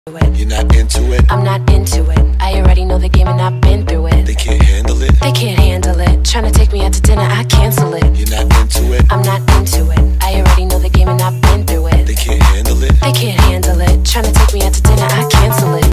You're not into it. I'm not into it. I already know the game and I've been through